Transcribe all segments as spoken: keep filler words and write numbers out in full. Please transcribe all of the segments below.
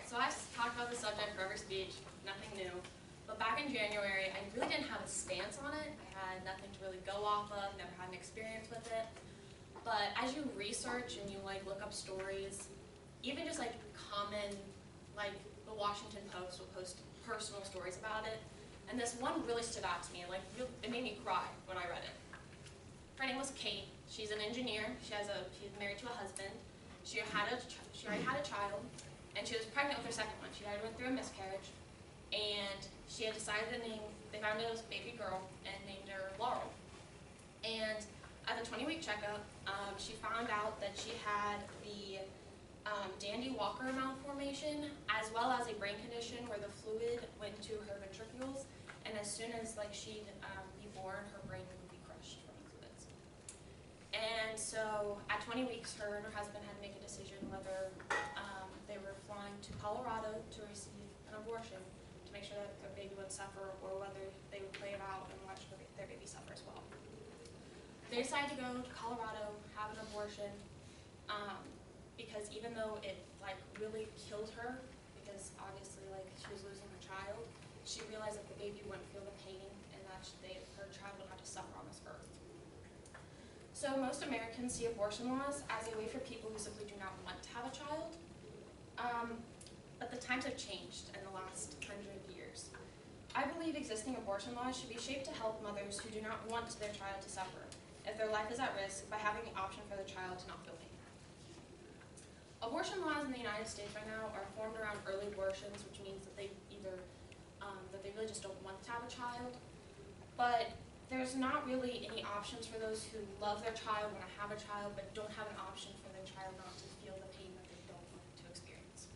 so I've talked about this subject forever speech, nothing new. But back in January, I really didn't have a stance on it. I had nothing to really go off of, never had an experience with it. But as you research and you like look up stories, even just like common, like the Washington Post will post personal stories about it. And this one really stood out to me, like it made me cry when I read it. Her name was Kate. She's an engineer. She has a, she's married to a husband. She had a, she already had a child, and she was pregnant with her second one. She already went through a miscarriage, and she had decided to name, they found it was a baby girl, and named her Laurel. And at the twenty-week checkup, um, she found out that she had the um, Dandy Walker malformation, as well as a brain condition where the fluid went to her ventricles, and as soon as like she'd um, be born, her brain would be crushed from the fluids. And so at twenty weeks, her and her husband had to make a decision whether um, they were flying to Colorado to receive an abortion to make sure that their baby would suffer, or whether they would play it out and watch their baby suffer as well. They decided to go to Colorado, have an abortion, um, because even though it like really killed her, because obviously like she was losing her child, she realized that the baby wouldn't feel the pain and that they, her child would have to suffer on this earth. So most Americans see abortion laws as a way for people who simply do not want to have a child. Um, but the times have changed in the last hundred years. I believe existing abortion laws should be shaped to help mothers who do not want their child to suffer if their life is at risk by having the option for the child to not feel pain. Abortion laws in the United States right now are formed around early abortions, which means that they either, um, that they really just don't want to have a child, but there's not really any options for those who love their child, want to have a child, but don't have an option for their child not to feel the pain that they don't want to experience.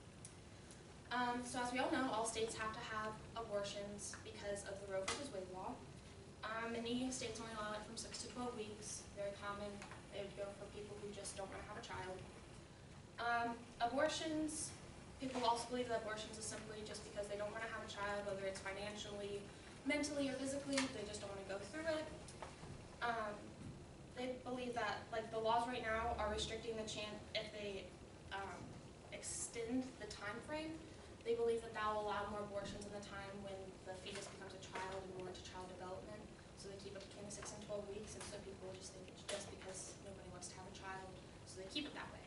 Um, so as we all know, all states have to have abortions because of the Roe versus Wade law. Um, many states only allow it from six to twelve weeks. Very common. They would go for people who just don't want to have a child. Um, abortions, people also believe that abortions is simply just because they don't want to have a child, whether it's financially, mentally, or physically, they just don't want to go through it. Um, they believe that, like, the laws right now are restricting the chance, if they um, extend the time frame, they believe that that will allow more abortions in the time when the fetus becomes a child and more into child development. So they keep it between the six and twelve weeks, and so people just think it's just because nobody wants to have a child, so they keep it that way.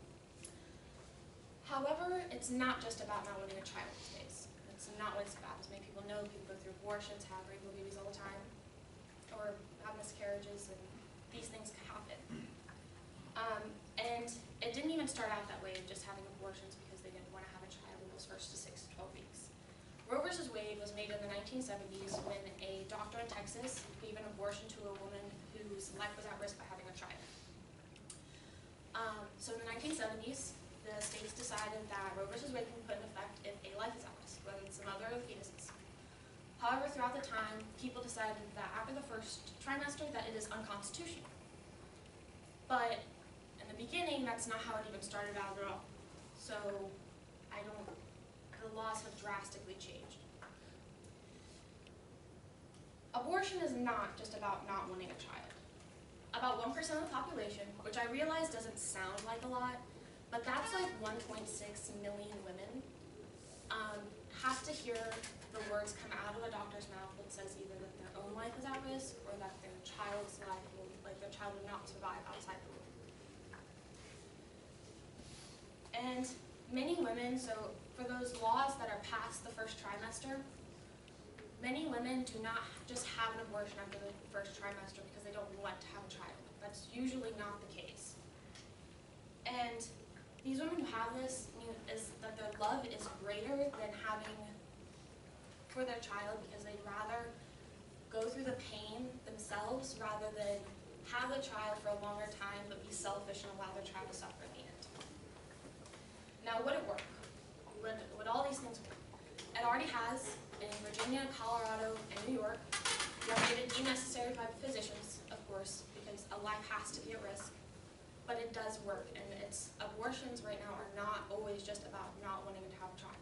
However, it's not just about not wanting a child these days. It's not what it's about. As many people know, people go through abortions, have rainbow babies all the time, or have miscarriages, and these things can happen. Um, and it didn't even start out that way, of just having abortions because they didn't want to have a child in those first six to twelve weeks. Roe versus Wade was made in the nineteen seventies when a doctor in Texas gave an abortion to a woman whose life was at risk by having a child. Um, so in the nineteen seventies, the states decided that Roe versus Wade can be put in effect if a life is at risk, whether it's the mother or the fetuses. However, throughout the time, people decided that after the first trimester that it is unconstitutional. But in the beginning, that's not how it even started out at all. So I don't, the laws have drastically changed. Abortion is not just about not wanting a child. About one percent of the population, which I realize doesn't sound like a lot, but that's like one point six million women, um, have to hear the words come out of a doctor's mouth that says either that their own life is at risk or that their child's life will, like their child will not survive outside the womb. And many women, so for those laws that are past the first trimester, many women do not just have an abortion after the first trimester because they don't want to have a child. That's usually not the case. And these women who have this is that their love is greater than having for their child because they'd rather go through the pain themselves rather than have the child for a longer time but be selfish and allow their child to suffer in the end. Now, would it work? Would, would all these things work? It already has in Virginia, Colorado, and New York. They are made it deemed necessary by physicians, of course, because a life has to be at risk. But it does work, and it's abortions right now are not always just about not wanting to have a child.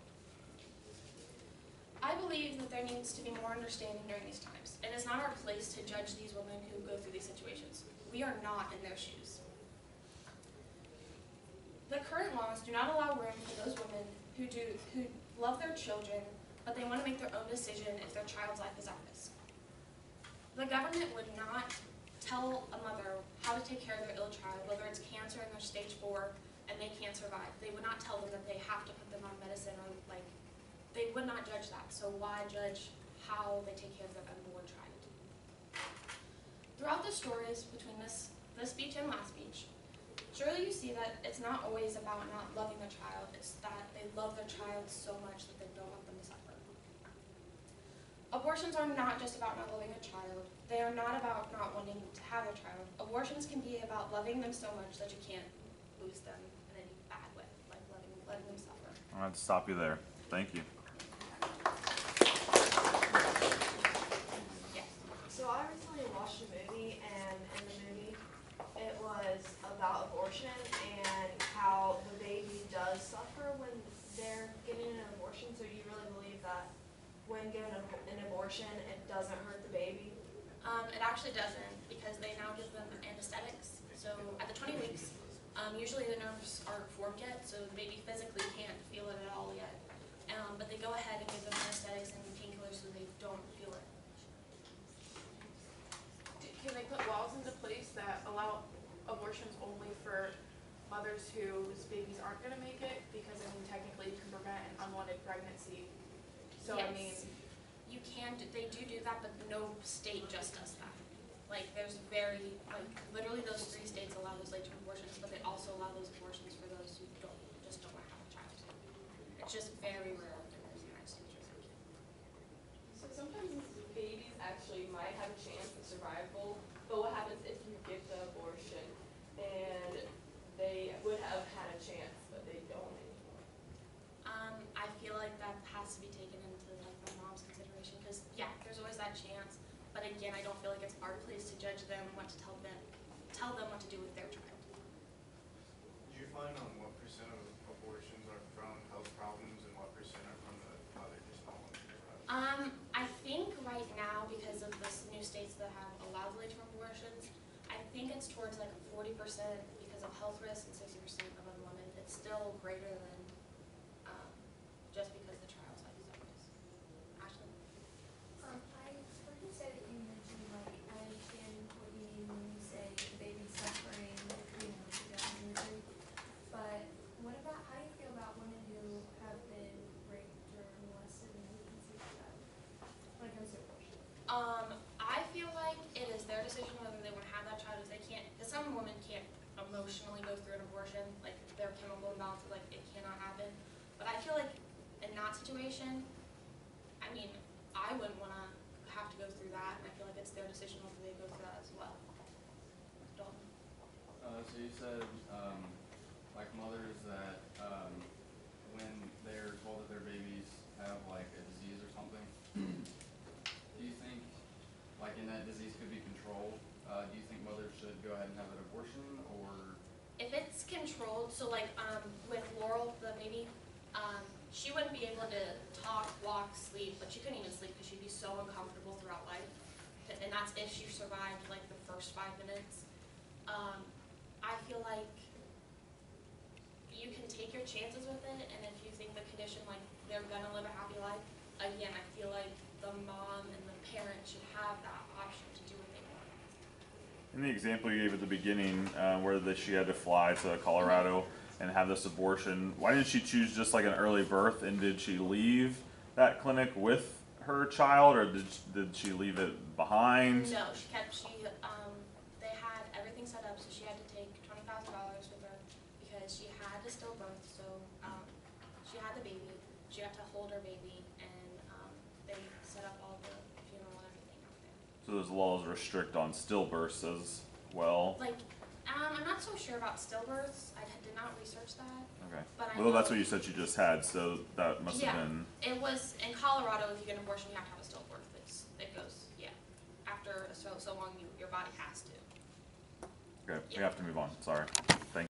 I believe that there needs to be more understanding during these times. It is not our place to judge these women who go through these situations. We are not in their shoes. The current laws do not allow room for those women who who do who love their children, but they want to make their own decision if their child's life is at risk. The government would not tell a mother how to take care of their ill child, whether it's cancer and they're stage four and they can't survive. They would not tell them that they have to put them on medicine, or like, they would not judge that. So why judge how they take care of their unborn child? Throughout the stories between this, this speech and last speech, surely you see that it's not always about not loving their child, it's that they love their child so much that they don't want them to suffer. Abortions are not just about not loving a child. They are not about not wanting to have a child. Abortions can be about loving them so much that you can't lose them in any bad way, like letting, letting them suffer. I'm going to stop you there. Thank you. Yes. So I recently watched a movie, and in the movie, it was about abortion and how the baby does suffer when they're getting an abortion. So you really believe that when given an abortion, it doesn't hurt the baby? Um, it actually doesn't, because they now give them anesthetics. So at the twenty weeks, um, usually the nerves aren't formed yet, so the baby physically can't feel it at all yet. Um, but they go ahead and give them anesthetics and painkillers so they don't feel it. Can they put laws into place that allow abortions only for mothers whose babies aren't going to make it? Because, I mean, technically you can prevent an unwanted pregnancy. So, Yes. I mean, You can, do, they do do that, but no state just does that. Like, there's very, like, literally those three states allow those late-term abortions, but they also allow those abortions for those who don't, just don't want to have a child. It's just very rare in the United States. So sometimes babies actually might have a chance of survival, but what happens if you give the abortion and they would have had a chance, but they don't anymore? Um, I feel like that has to be taken into like the mom's consideration, because yeah, there's always that chance. But again, I don't feel like it's our place to judge them, what to tell them, tell them what to do with their child. Did you find on what percent of abortions are from health problems and what percent are from the mother just not wanting to have? Um, I think right now, because of the new states that have allowed late-term abortions, I think it's towards like forty percent because of health risks and sixty percent of unwanted. It's still greater than um, just because the child's life is at risk. Ashley? Um, I heard you say that you mentioned, like, I understand what you mean when you say the baby's suffering, you know, to death and injury. But what about, how do you feel about women who have been raped or molested and who conceive a child when it comes to abortion? Um, I feel like it is their decision whether they want to have that child, as they can't, because some women can't emotionally go through an abortion, like their chemical imbalance, like it cannot happen. But I feel like in that situation, I mean, I wouldn't want to have to go through that, and I feel like it's their decision whether they go through that as well. Dalton? Uh, so you said, um, like mothers that, um, when they're told that their babies have like a disease or something, do you think, like, in that disease could be controlled, uh, do you think mothers should go ahead and have an abortion, or? If it's controlled, so like um, with Laurel, the baby, um, she wouldn't be able to talk, walk, sleep, but she couldn't even sleep because she'd be so uncomfortable throughout life. And that's if she survived like the first five minutes. Um, I feel like you can take your chances with it, and if you think the condition, like they're gonna live a happy life, again, I feel like the mom and the parent should have that option to do what they want. In the example you gave at the beginning, uh, where the, she had to fly to Colorado and have this abortion, why didn't she choose just like an early birth? And did she leave that clinic with her child, or did did she leave it behind? No, she kept, she, um, they had everything set up, so she had to take twenty thousand dollars with her because she had to still birth, so, um, she had the baby, she got to hold her baby, and, um, they set up all the funeral and everything out there. So those laws restrict on stillbirths as well. Like, um, I'm not so sure about stillbirths, I did not research that. Okay. But I Well, that's know- what you said you just had, so that must Yeah. have been. It was, in Colorado, if you get an abortion, you have to have a stillbirth, it's, it goes, yeah, after so, so long, you, your body has to. Okay, we Yeah. have to move on. Sorry. Thank